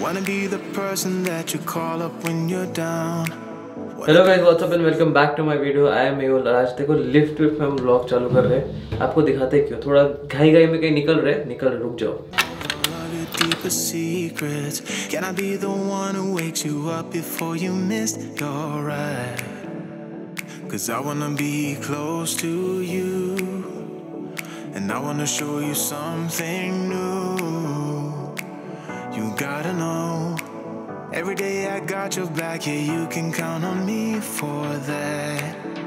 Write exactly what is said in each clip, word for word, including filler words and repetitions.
Wanna be the person that you call up when you're down. Hello guys, what's up and welcome back to my video. I am Mehul. आज देखो lift विफ्ट में हम vlog चालू कर रहे हैं। आपको दिखाते हैं क्यों, थोड़ा घाई घाई में कहीं निकल रहे निकल रहे रुक जाओ। Deepest secrets. Can I be the one who wakes you up before you miss your ride? Cause I wanna be close to you, and I wanna show you something new. You gotta know, every day I got your back, yeah, you can count on me for that.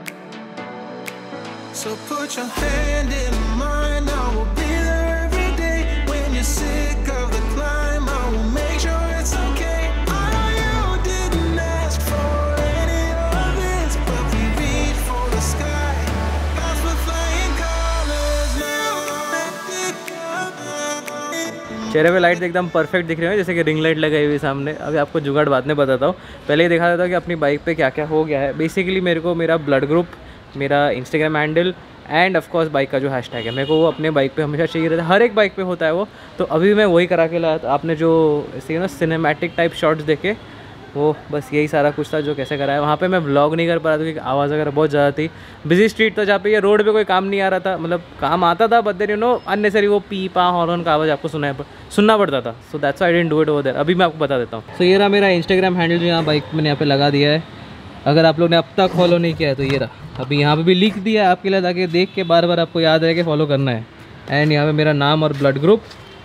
So put your hand in mine, I will be there every day. When you're sick of the climb, I will make sure it's okay. I know you didn't ask for any of this, but we reach for the sky, cause we're flying colors now. चेहरे पे light एकदम perfect दिख रही है, जैसे कि ring light लगाई हुई सामने। अभी आपको जुगाड़ बाद में बताता हूँ, पहले ही दिखा देता हूँ कि अपनी बाइक पे क्या क्या हो गया है। बेसिकली मेरे को मेरा ब्लड ग्रुप, मेरा Instagram handle and of course bike का जो हैशटैग है, मेरे को वो अपने बाइक पे हमेशा चाहिए रहता है। हर एक बाइक पे होता है वो, तो अभी मैं वही करा के लाया था। आपने जो ऐसे ना सिनेमैटिक टाइप शॉट्स देखे, वो बस यही सारा कुछ था जो कैसे करा है। वहाँ पे मैं व्लॉग नहीं कर पा रहा था क्योंकि आवाज़ वगैरह बहुत ज़्यादा थी। बिजी स्ट्रीट था जहाँ पे ये रोड पे कोई काम नहीं आ रहा था, मतलब काम आता था but then you know unnecessary वो पी पा हॉर्न का आवाज़ आपको सुना सुनना पड़ता था। So that's why I didn't do it over there. अभी मैं आपको बता देता हूँ। सो ये रहा मेरा इंस्टाग्राम हैंडल जो यहाँ बाइक मैंने यहाँ पे लगा दिया है। अगर आप लोग ने अब तक फॉलो नहीं किया है तो ये रहा, अभी यहाँ पे भी लिख दिया है आपके लिए, ताकि देख के बार बार आपको याद रहे कि फॉलो करना है। एंड यहाँ पे मेरा नाम और ब्लड ग्रुप,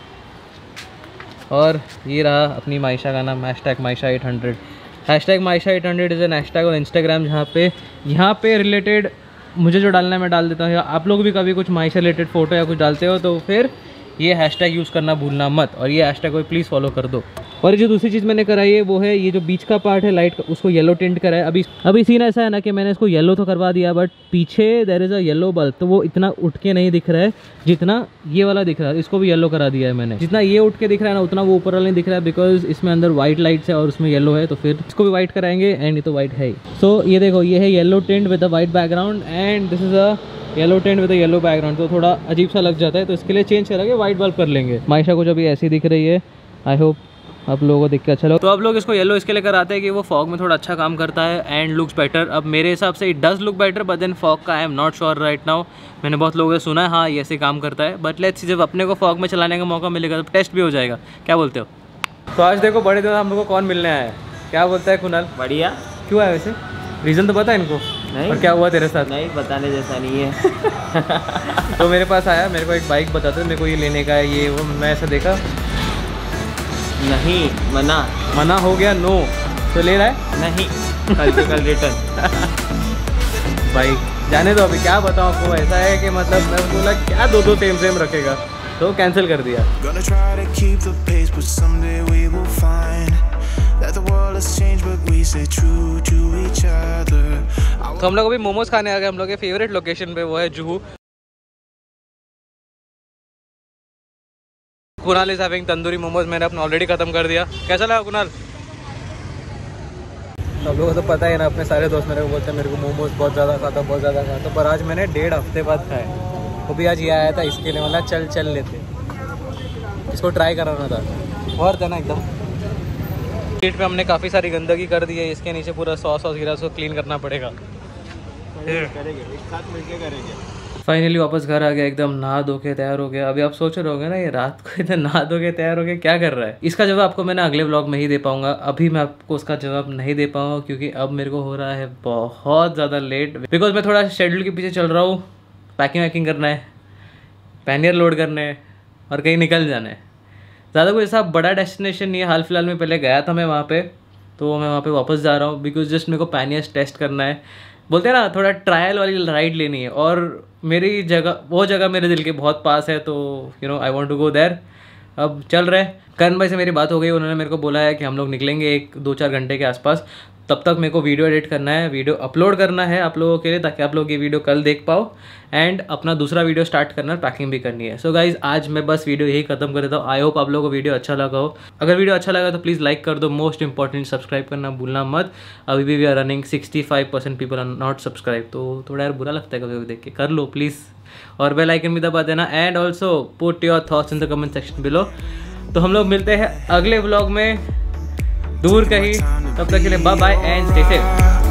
और ये रहा अपनी मायशा का नाम, hashtag Maisha eight hundred. Hashtag Maisha eight hundred is an hashtag और इंस्टाग्राम, जहाँ पे यहाँ पे रिलेटेड मुझे जो डालना है मैं डाल देता हूँ। आप लोग भी कभी कुछ मायशा रिलेटेड फ़ोटो या कुछ डालते हो तो फिर ये हैशटैग यूज़ करना भूलना मत, और ये हैशटैग को प्लीज़ फॉलो कर दो। और ये जो दूसरी चीज़ मैंने कराई है वो है ये जो बीच का पार्ट है लाइट का, उसको येलो टिंट करा है। अभी अभी सीन ऐसा है ना कि मैंने इसको येलो तो करवा दिया, बट पीछे there is a yellow bulb, तो वो इतना उठ के नहीं दिख रहा है जितना ये वाला दिख रहा है। इसको भी येलो करा दिया है मैंने। जितना ये उठ के दिख रहा है ना उतना वो ऊपर वाला नहीं दिख रहा है, बिकॉज इसमें अंदर वाइट लाइट्स है और उसमें येलो है, तो फिर इसको भी वाइट कराएंगे। एंड ये तो वाइट है ही। सो ये देखो, ये है yellow tint with a white background, and this is a yellow tent with yellow background, तो थोड़ा अजीब सा लग जाता है, तो इसके लिए चेंज करेंगे, वाइट बल्ब कर लेंगे। मायशा कुछ अभी ऐसी दिख रही है, आई होप आप लोगों को दिख के अच्छा लगा। तो आप लोग इसको येलो इसके लिए कराते हैं कि वो फॉग में थोड़ा अच्छा काम करता है एंड लुक्स बेटर। अब मेरे हिसाब से it does look better, but then fog का I am not sure right now. मैंने बहुत लोगों से सुना है हाँ ये ऐसे काम करता है, बट लेट्स सी, जब अपने को फॉग में चलाने का मौका मिलेगा तो टेस्ट भी हो जाएगा। क्या बोलते हो? तो आज देखो बड़े दिन हम लोग को कौन मिलने आया है। क्या बोलता है कुणाल? बढ़िया। क्यों आया वैसे? रीज़न तो पता है इनको? नहीं। और क्या हुआ तेरे साथ? नहीं, बताने जैसा नहीं है। तो मेरे पास आया, मेरे को एक बाइक बताते, मेरे को ये लेने का है, ये वो। मैं ऐसा देखा, नहीं मना मना हो गया, नो तो ले रहा है नहीं, कल से कल रिटर्न। बाइक जाने दो, अभी क्या बताऊँ आपको। ऐसा है कि मतलब मैं बोला क्या दो दो सेम सेम रखेगा, तो कैंसिल कर दिया। तो हम लोग अभी मोमोज खाने आ गए हम लोग के फेवरेट लोकेशन पे, वो है जुहू। कुणाल इज हैविंग तंदूरी मोमोज, मैंने अपना ऑलरेडी खत्म कर दिया। कैसा लगा कुणाल? सब लोगों को तो पता है ना, अपने सारे दोस्त मेरे को बोलते हैं मेरे को मोमोज बहुत ज़्यादा खाता बहुत ज़्यादा खाता, पर आज मैंने डेढ़ हफ्ते बाद खाए। वो भी आज ये आया था इसके लिए, मतलब चल चल लेते, इसको ट्राई कराना था। और था ना एकदम। सीट पे हमने काफ़ी सारी गंदगी कर दी है, इसके नीचे पूरा सॉस वॉस गिरा, उसको क्लीन करना पड़ेगा। करेंगे एक साथ मिलके करेंगे। फाइनली वापस घर आ गया, एकदम नहा धो के तैयार हो गया। अभी आप सोच रहे होगे ना ये रात को इधर नहा धो के तैयार हो गया क्या कर रहा है। इसका जवाब आपको मैंने अगले व्लॉग में ही दे पाऊंगा, अभी मैं आपको उसका जवाब नहीं दे पाऊंगा क्योंकि अब मेरे को हो रहा है बहुत ज़्यादा लेट, बिकॉज मैं थोड़ा शेड्यूल के पीछे चल रहा हूँ। पैकिंग वैकिंग करना है, पैनियर लोड करने है और कहीं निकल जाना है। ज़्यादा कोई ऐसा बड़ा डेस्टिनेशन नहीं है, हाल फिलहाल में पहले गया था मैं वहाँ पे, तो मैं वहाँ पे वापस जा रहा हूँ बिकॉज जस्ट मेरे को पैनियर्स टेस्ट करना है। बोलते हैं ना थोड़ा ट्रायल वाली राइड लेनी है, और मेरी जगह वो जगह मेरे दिल के बहुत पास है, तो you know I want to go there. अब चल रहे। करण भाई से मेरी बात हो गई, उन्होंने मेरे को बोला है कि हम लोग निकलेंगे एक दो चार घंटे के आसपास। तब तक मेरे को वीडियो एडिट करना है, वीडियो अपलोड करना है आप लोगों के लिए, ताकि आप लोग ये वीडियो कल देख पाओ एंड अपना दूसरा वीडियो स्टार्ट करना, पैकिंग भी करनी है। सो गाइज आज मैं बस वीडियो यही खत्म कर देता हूँ। आई होप आप लोगों को वीडियो अच्छा लगा हो। अगर वीडियो अच्छा लगा तो प्लीज़ लाइक कर दो, मोस्ट इंपॉर्टेंट सब्सक्राइब करना भूलना मत। अभी भी we are running sixty five percent people are not subscribe, तो थोड़ा यार बुरा लगता है कभी कभी देख के, कर लो प्लीज़। और बेल आइकन भी दबा देना and also put your thoughts in the comment section below. तो हम लोग मिलते हैं अगले व्लॉग में दूर कहीं, तब तक के लिए bye bye and stay safe.